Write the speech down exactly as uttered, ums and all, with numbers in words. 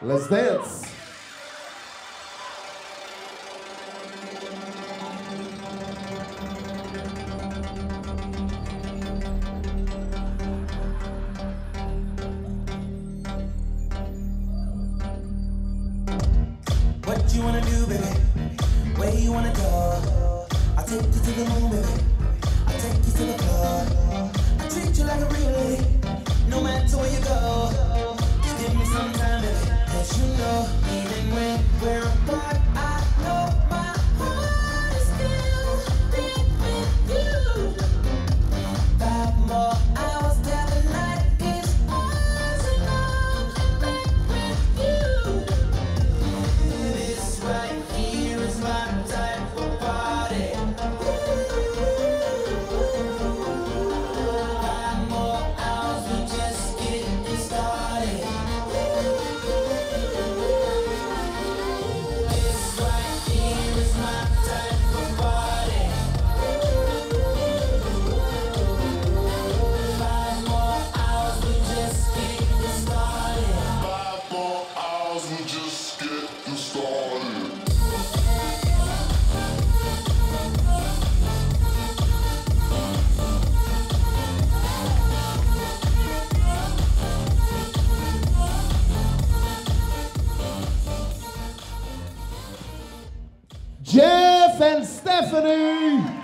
Let's dance. What you wanna do, baby? Where you wanna go? I'll take you to the moon, baby. I'll take you to the club. I treat you like a real lady, no matter where you go. Just give me some time, baby. Cause you know, even when we're apart, I know my heart is still big with you. Five more hours till the night is ours, and I'm back with you. This right here is my type of party. Five more hours, we just getting started. This right here is my type of party. Five more hours, we just getting started. Five more hours, we just getting started. Jeff and Stephanie.